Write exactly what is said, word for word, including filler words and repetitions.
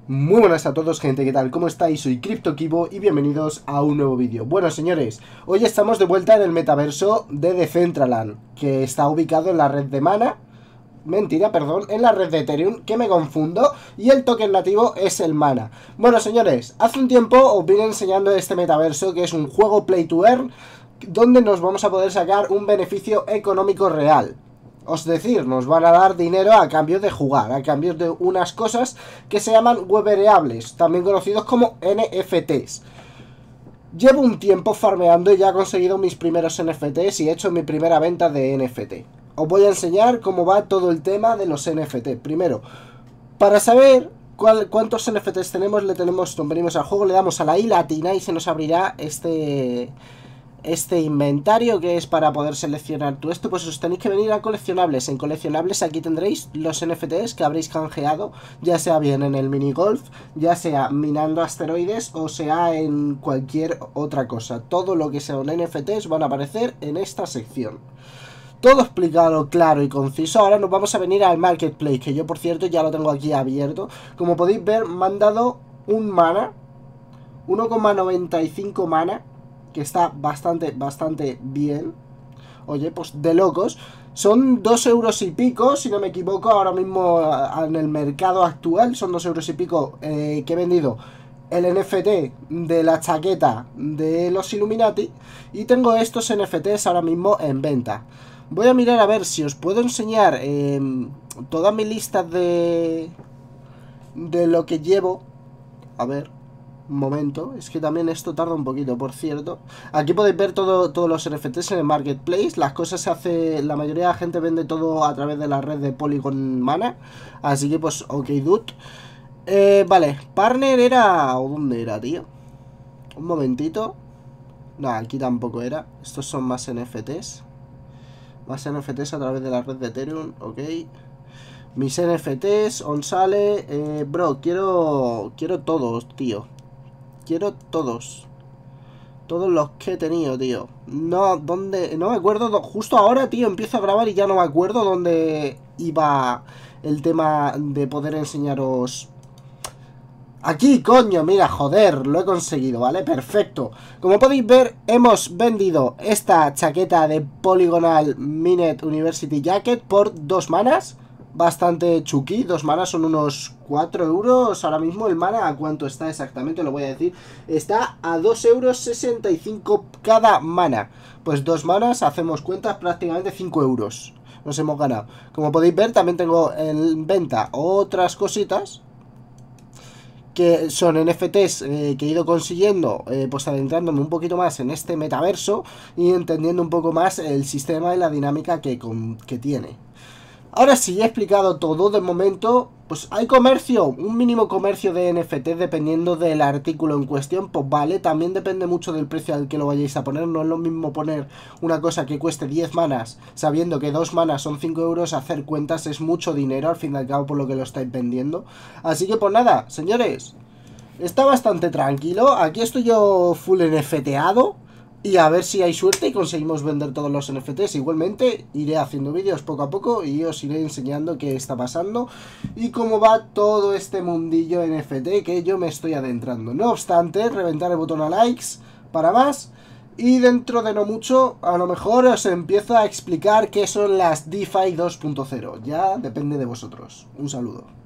Muy buenas a todos, gente, ¿qué tal? ¿Cómo estáis? Soy CryptoKibo y bienvenidos a un nuevo vídeo. Bueno, señores, hoy estamos de vuelta en el metaverso de Decentraland, que está ubicado en la red de Mana. Mentira, perdón, en la red de Ethereum, que me confundo, y el token nativo es el Mana. Bueno, señores, hace un tiempo os vine enseñando este metaverso, que es un juego play to earn, donde nos vamos a poder sacar un beneficio económico real. Es decir, nos van a dar dinero a cambio de jugar, a cambio de unas cosas que se llaman wearables, también conocidos como N F Ts. Llevo un tiempo farmeando y ya he conseguido mis primeros N F Ts y he hecho mi primera venta de N F T. Os voy a enseñar cómo va todo el tema de los N F T. Primero, para saber cuál, cuántos N F Ts tenemos, le tenemos, venimos al juego, le damos a la I latina y se nos abrirá este... este inventario que es para poder seleccionar todo esto. Pues os tenéis que venir a coleccionables. En coleccionables aquí tendréis los N F Ts que habréis canjeado, ya sea bien en el minigolf, ya sea minando asteroides o sea en cualquier otra cosa. Todo lo que sean N F Ts van a aparecer en esta sección. Todo explicado claro y conciso. Ahora nos vamos a venir al marketplace, que yo por cierto ya lo tengo aquí abierto. Como podéis ver, me han dado un mana, uno coma noventa y cinco mana, que está bastante, bastante bien. Oye, pues de locos. Son dos euros y pico, si no me equivoco, ahora mismo en el mercado actual. Son dos euros y pico eh, que he vendido el N F T de la chaqueta de los Illuminati. Y tengo estos N F Ts ahora mismo en venta. Voy a mirar a ver si os puedo enseñar eh, toda mi lista de, de lo que llevo. A ver... Un momento, es que también esto tarda un poquito, por cierto. Aquí podéis ver todo, todos los N F Ts en el marketplace. Las cosas se hace, la mayoría de la gente vende todo a través de la red de Polygon Mana. Así que pues, ok, dude. Eh, vale, partner era... ¿O dónde era, tío? Un momentito. No, aquí tampoco era. Estos son más N F Ts. Más N F Ts a través de la red de Ethereum, ok. Mis N F Ts, Onsale, eh, bro, quiero... Quiero todos, tío. Quiero todos. Todos los que he tenido, tío. No, ¿dónde? No me acuerdo. Justo ahora, tío, empiezo a grabar y ya no me acuerdo dónde iba el tema de poder enseñaros. Aquí, coño, mira, joder, lo he conseguido, ¿vale? Perfecto. Como podéis ver, hemos vendido esta chaqueta de Polygonal Mined University Jacket por dos manas. Bastante chuki, dos manas son unos cuatro euros. Ahora mismo el mana, ¿a cuánto está exactamente? Lo voy a decir. Está a dos euros sesenta y cinco cada mana. Pues dos manas, hacemos cuentas, prácticamente cinco euros. Nos hemos ganado. Como podéis ver, también tengo en venta otras cositas que son N F Ts eh, que he ido consiguiendo, eh, pues adentrándome un poquito más en este metaverso y entendiendo un poco más el sistema y la dinámica que, con, que tiene. Ahora sí, he explicado todo. De momento, pues hay comercio, un mínimo comercio de N F T dependiendo del artículo en cuestión, pues vale, también depende mucho del precio al que lo vayáis a poner. No es lo mismo poner una cosa que cueste diez manas, sabiendo que dos manas son cinco euros, hacer cuentas es mucho dinero, al fin y al cabo, por lo que lo estáis vendiendo. Así que pues nada, señores, está bastante tranquilo, aquí estoy yo full NFTado. Y a ver si hay suerte y conseguimos vender todos los N F Ts. Igualmente iré haciendo vídeos poco a poco y os iré enseñando qué está pasando y cómo va todo este mundillo N F T que yo me estoy adentrando. No obstante, reventar el botón a likes para más. Y dentro de no mucho, a lo mejor os empiezo a explicar qué son las DeFi dos punto cero. Ya depende de vosotros. Un saludo.